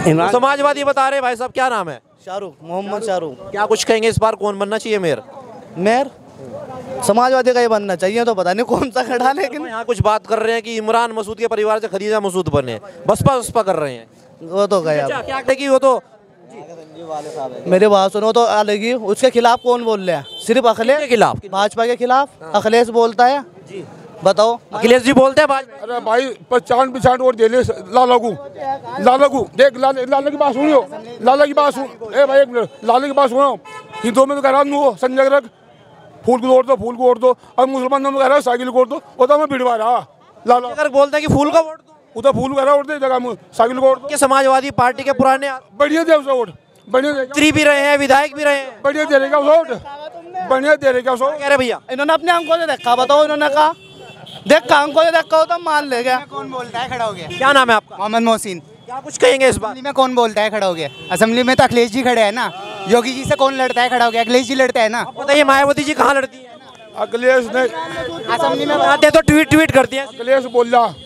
समाजवादी बता रहे भाई साहब, क्या नाम है? शाहरुख, मोहम्मद शाहरुख। क्या कुछ कहेंगे इस बार कौन बनना चाहिए मेयर? मेयर समाजवादी का ही बनना चाहिए, तो पता नहीं कौन सा खड़ा, लेकिन यहाँ कुछ बात कर रहे हैं कि इमरान मसूद के परिवार से खदीजा मसूद बने, बसपा कर रहे हैं। वो तो गया। क्या कि वो तो मेरी बात सुनो तो अलग ही, उसके खिलाफ कौन बोल रहा है? सिर्फ अखिलेश के खिलाफ, भाजपा के खिलाफ अखिलेश बोलता है जी। बताओ, अखिलेश जी बोलते हैं भाजपा। अरे भाई 50% वोट दे ले लालू देख, लाला की बात सुनियो, लाला की बात सुन। ए भाई एक मिनट, लाला की बात सुनो। हिंदुओं में तो कह रहा हूँ संजय रख फूल को वोट दो, फूल को वोट दो, और मुसलमानों में कह रहा है साइकिल को वोट दो। वो तो मैं भिड़वा रहा लाला अगर बोलते हैं कि फूल का वोट दो, उधर फूल कह रहा वोट दे जगह साइकिल को वोट दो। कि समाजवादी पार्टी के पुराने बढ़िया दे उसे वोट, बढ़िया मंत्री भी रहे हैं, विधायक भी रहे हैं, बढ़िया दे रहेगा वोट, बढ़िया दे रहेगा वोट। कह रहे भैया इन्होंने अपने आंखों से देखा। बताओ, इन्होंने कहा देख आंखों से देखा हो तो मान ले गया। कौन बोलता है खड़ा हो गया? क्या नाम है आपका? मोहम्मद मोहसिन। क्या कुछ कहेंगे इस बार? असेंबली में कौन बोलता है खड़ा हो गया? असेंबली में तो अखिलेश जी खड़े हैं ना। योगी जी से कौन लड़ता है खड़ा हो गया? अखिलेश जी लड़ते हैं ना। बताइए मायावती जी कहाँ लड़ती है? अखिलेश ने असेंबली में आते तो ट्वीट करती है। अखिलेश बोल रहा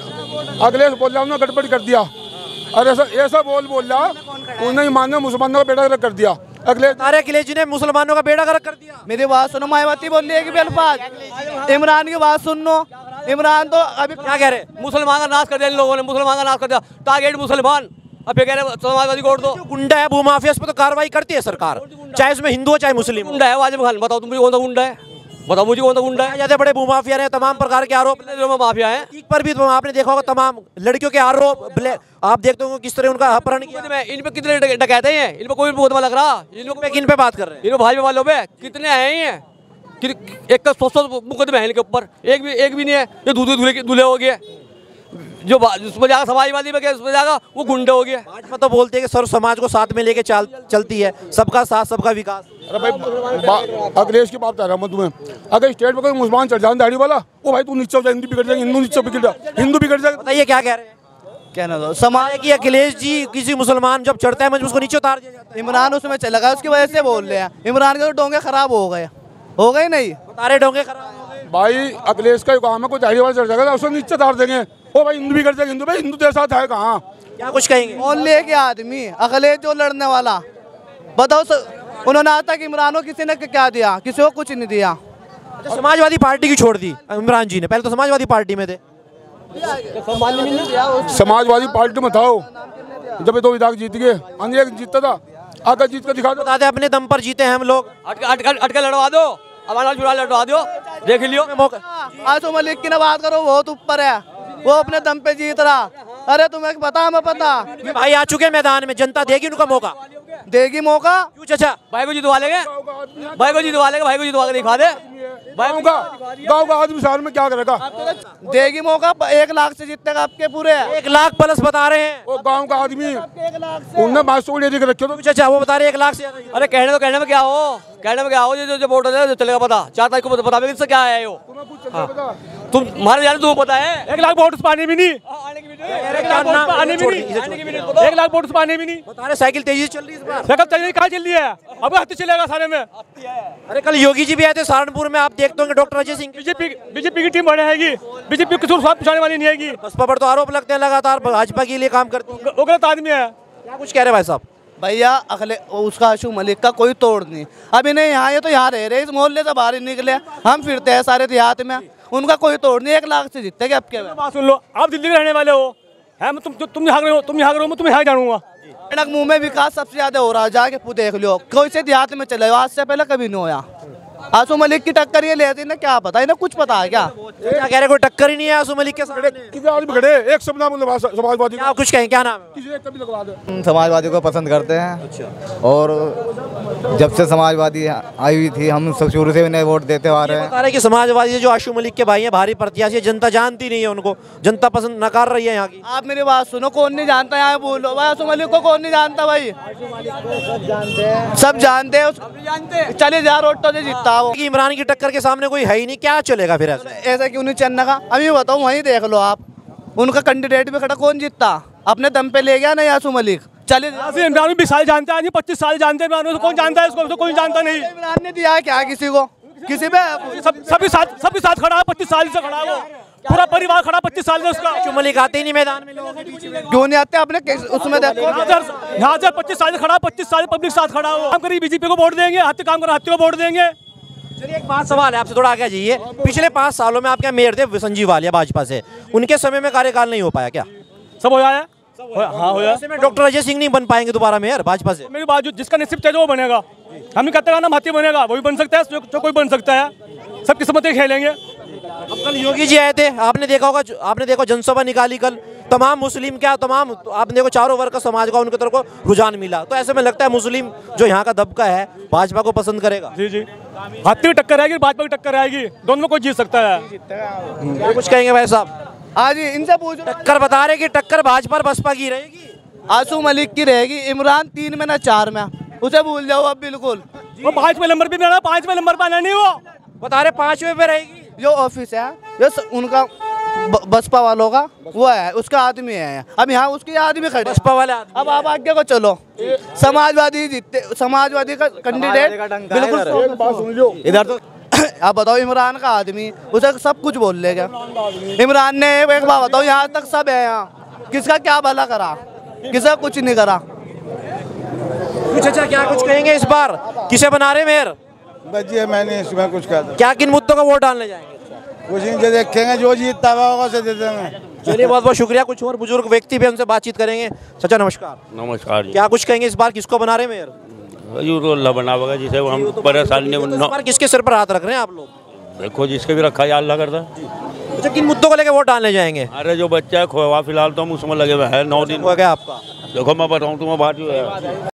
उन्होंने गड़बड़ कर दिया। और ऐसा बोल रहा उन्हें मानो मुसलमानों का बेड़ा गर्क कर दिया। अखिलेश जी ने मुसलमानों का बेड़ा गर्क कर दिया। मेरी बात सुनो, मायावती बोल रही है कि बेलफाज इमरान की बात सुन लो। इमरान तो अभी क्या कह रहे? मुसलमान का नाश कर दिया इन लोगों ने, मुसलमान का नाश कर दिया। टारगेट मुसलमान। अब ये कह रहे समाजवादी को वोट दो। गुंडा है, भूमाफिया, इस पर तो कार्रवाई करती है सरकार, चाहे उसमें हिंदू हो चाहे मुस्लिम। गुंडा है वाजिब खान। बताओ तुम मुझे कौन सा गुंडा है? बताओ मुझे कौन सा गुंडा है? ज्यादा बड़े भूमाफिया रहे, तमाम प्रकार के आरोप माफिया है। पर भी तो आपने देखा होगा तमाम लड़कियों के आरोप, आप देखते होंगे किस तरह उनका अपहरण किया। इन पे कितने डकैते हैं? इन पे कोई मुकदमा लग रहा? किन पे बात कर रहे हैं? इन भाई वालों पे कितने आए हैं? एक का 100 मुकदमे हैं इनके ऊपर, एक भी नहीं है। ये दूल्हे हो गए, जो उसमें जाकर समाजवादी में उसमें जाकर वो गुंडे हो गए। भाजपा तो बोलते हैं कि सर्व समाज को साथ में लेके चलती है, सबका साथ सबका विकास। अरे भाई अखिलेश की बात बता रहा हूँ तुम्हें, अगर स्टेट में कोई मुसलमान चढ़ जाए दाढ़ी वाला, वो भाई तू नीचे हो जाए, हिंदू बिगड़ जाएगा, हिंदू बिगड़ जाएगा। बताइए क्या कह रहे हैं? कहना दो समाज की अखिलेश जी किसी मुसलमान जब चढ़ता है मंच उसको नीचे उतार दिया जाता है। इमरान उसमें चला गया, उसकी वजह से बोल रहे हैं। इमरान के तो डोंगे खराब हो गए नहीं? तारे डोंगे खराब हो गए। भाई अखिलेश का काम है, कोई दाढ़ी वाला चढ़ जाएगा उसको नीचे उतार देंगे। ओ भाई हिंदू बिगड़ जाएगा, हिंदू भाई हिंदू तेरे साथ है कहाँ? क्या कुछ कहेंगे? ओनली एक आदमी अखिलेश जो लड़ने वाला। बताओ उन्होंने आज तक इमरान को किसी ने क्या दिया? किसी को कुछ नहीं दिया। अच्छा, समाजवादी पार्टी की छोड़ दी इमरान जी ने, पहले तो समाजवादी पार्टी में थे। समाजवादी पार्टी में था जब 2 विधायक जीत गए, एक जीतता था, आगे जीत कर दिखा दो। बताते अपने दम पर जीते हैं हम लोग। अटके लड़वा दो, हमारा चुनाव लड़वा दो, देख लियो मौका। आसू मलिक की ना बात करो, बहुत ऊपर है, वो अपने दम पे जीत रहा। अरे तुम्हें पता, हमें पता। भाई आ चुके मैदान में, जनता देगी उनका मौका, देगी मौका। क्यों चाचा? भाई को जितवा लेंगे, भाई को जितवा के दिखा दे। गाँव का आदमी शहर में क्या करेगा? देगी मौका। 1 लाख से जीतेगा आपके पूरे 1 लाख प्लस बता रहे हैं। वो गाँव का आदमी उनने 500 रखे तो चाचा वो बता रहे 1 लाख से। अरे कहने में क्या हो, जो वोट चलेगा पता। 4 तारीख को बता इससे क्या है वो। तुम्हारे जाने तुम्हें पता है। 1 लाख वोट पाने भी नहीं, 1 लाख वोट पाने भी नहीं, 1 लाख वोट पाने भी नहीं। बता रहे साइकिल तेजी से चल रही है इस बार। साइकिल तेजी कहाँ चल रही है? अब हत्या चलेगा सारे में। अरे कल योगी जी भी आए थे सहारनपुर में, आप देखते होंगे डॉक्टर अजय सिंह। बीजेपी की टीम बढ़ेगी, बीजेपी किसी स्वाद पुछाने वाली नहीं आएगी। बसपा पर तो आरोप लगते हैं लगातार भाजपा के लिए काम करती है। वो गलत आदमी है। क्या कुछ कह रहे भाई साहब? भैया अखिलेश उसका आशू मलिक का कोई तोड़ नहीं। अब इन्हें यहाँ ये तो यहाँ रह रहे, इस मोहल्ले से बाहर ही निकले, हम फिरते हैं सारे देहात में, उनका कोई तोड़ नहीं। 1 लाख से जीतते क्या? आपके बात सुन लो, आप दिल्ली के रहने वाले हो, है तुम यहाँ हो, तुम मैं यहाँ जानूंगा। मुंह में विकास सबसे ज्यादा हो रहा है, जाके देख लो, कोई से देहात में चले, आज से पहले कभी नहीं होया। आसू मलिक की टक्कर ये लेती ना, क्या पता इन्हें कुछ पता है क्या? क्या कह रहे? कोई टक्कर ही नहीं है आसू मलिक के सामने। कितने आदमी खड़े, एक सब नाम समाजवादी। क्या कुछ कहें? क्या नाम है? समाजवादी को पसंद करते हैं और जब से समाजवादी आई हुई थी हम सब शुरू से उन्हें वोट देते आ रहे हैं। बता रहे कि समाजवादी जो आशू मलिक के भाई हैं भारी प्रत्याशी, जनता जानती नहीं है उनको, जनता पसंद नकार रही है यहाँ की। आप मेरी बात सुनो, कौन नहीं जानता यहाँ बोलो भाई? आशू मलिक को कौन नहीं जानता भाई? सब जानते हैं। चले जा रोड से जीतता वो। इमरान की टक्कर के सामने कोई है ही नहीं, क्या चलेगा फिर? ऐसा क्यों नहीं चलने का? अभी बताओ, वहीं देख लो आप, उनका कैंडिडेट भी खड़ा, कौन जीतता? अपने दम पे ले गया ना आशू मलिक। चले इमरान 20 साल जानता है, 25 साल जानते हैं इमरान, कौन जानता है इसको? कोई जानता नहीं। इमरान ने दिया क्या किसी को? किसी पे सबके साथ खड़ा है, 25 साल से खड़ा है वो। पूरा परिवार खड़ा 25 साल से उसका। आशू मलिक आते ही नहीं मैदान में, लोगों के बीच में। क्यों नहीं आते अपने उसमें देखो, यहाँ से 25 साल से खड़ा, 25 साल पब्लिक साथ खड़ा हो। हम करीब बीजेपी को वोट देंगे, हाथी काम कर हाथी को वोट देंगे। चलिए एक बात सवाल है आपसे, थोड़ा आगे जाइए। पिछले 5 सालों में आपके मेयर थे संजीव वालिया भाजपा से, उनके समय में कार्यकाल नहीं हो पाया क्या? सब होया है, हाँ होया। ऐसे में डॉक्टर अजय सिंह नहीं बन पाएंगे दोबारा मेयर भाजपा से? मेरी बात, जिसका नसीब तेज वो बनेगा। हम नहीं कहते ना हाथी बनेगा, वो भी बन सकता है, जो कोई बन सकता है। सब किस्मतें खेलेंगे। अब कल योगी जी आए थे, आपने देखा होगा, आपने देखो जनसभा निकाली कल, तमाम मुस्लिम क्या तमाम आपने देखो चारों वर्ग का समाज का उनकी तरफ को रुझान मिला। तो ऐसे में लगता है मुस्लिम जो यहाँ का दबका है भाजपा को पसंद करेगा। जी जी, हाथी की टक्कर आएगी, भाजपा की टक्कर आएगी, दोनों में कोई जीत सकता है। कुछ कहेंगे भाई साहब? आज इनसे पूछ टक्कर बता रहे कि टक्कर भाजपा और बसपा की रहेगी। आशू मलिक की रहेगी, इमरान 3 में ना 4 में, उसे भूल जाओ अब बिल्कुल। वो 5वें नंबर पे आना, 5वें नंबर पे आना नहीं, वो बता रहे 5वें पे रहेगी। जो ऑफिस है जो उनका बसपा वालों का वो है, उसका आदमी है। अब यहाँ उसके आदमी खड़े, बसपा वाले आदमी। अब आप आगे को चलो, समाजवादी जीतते, समाजवादी का कैंडिडेट बिल्कुल इधर तो। आप बताओ, इमरान का आदमी, उसे सब कुछ बोल लेगा। इमरान ने एक बात बताओ, यहाँ तक सब है, यहाँ किसका क्या भला करा, किसका कुछ नहीं करा। कुछ अच्छा क्या कुछ कहेंगे इस बार, किसे बना रहे मेयर? बच्चे मैंने इसमें कुछ कहा था, क्या किन मुद्दों का वोट डालने जाएंगे? कुछ नहीं, जो देखेंगे जो जीतता होगा उसे दे देंगे। चलिए बहुत बहुत शुक्रिया। कुछ और बुजुर्ग व्यक्ति भी उनसे बातचीत करेंगे। चाचा नमस्कार। नमस्कार। क्या कुछ कहेंगे इस बार, किसको बना रहे मेयर? अल्लाह बनावेगा, जिसे हम परेशानी इस बार किसके सिर पर हाथ रख रहे हैं आप लोग? देखो जिसके भी रखा है अल्लाह करता। अच्छा, किन मुद्दों को लेकर वोट डालने जाएंगे? अरे जो बच्चा है खोया फिलहाल तो हम उसमें लगे हुए हैं 9 दिन हो गया आपका? देखो मैं बताऊँ तुम्हें बात जो है